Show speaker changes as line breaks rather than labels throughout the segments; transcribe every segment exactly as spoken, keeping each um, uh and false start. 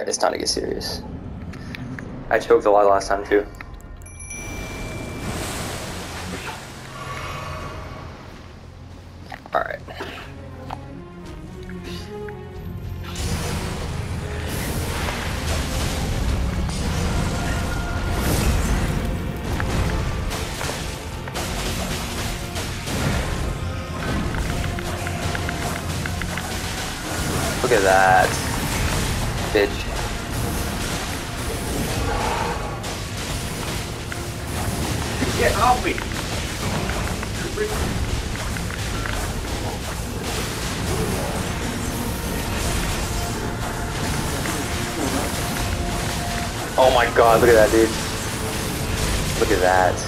it's time to get serious. I choked a lot last time too. Alright. Look at that, bitch.
Get off me!
Oh my god, look at that, dude. Look at that.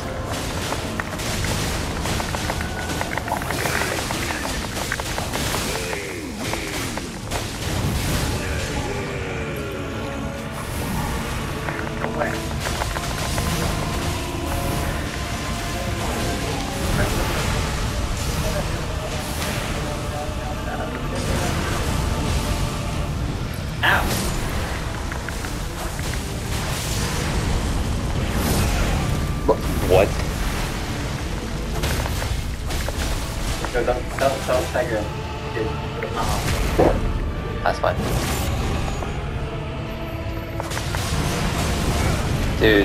What?
No, don't, don't, don't stagger him.
That's fine. Dude.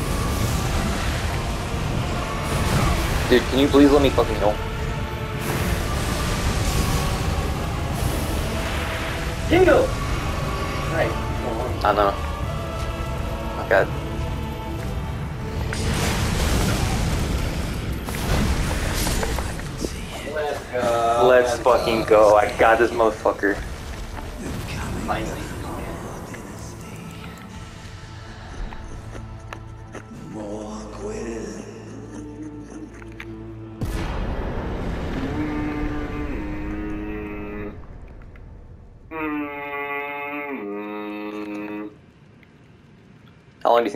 Dude, can you please let me fucking go?
Jingle! Right.
I know. Oh god.
Let's go.
Let's fucking go. I got this motherfucker.
Finally.
Mohg will.
How long do you think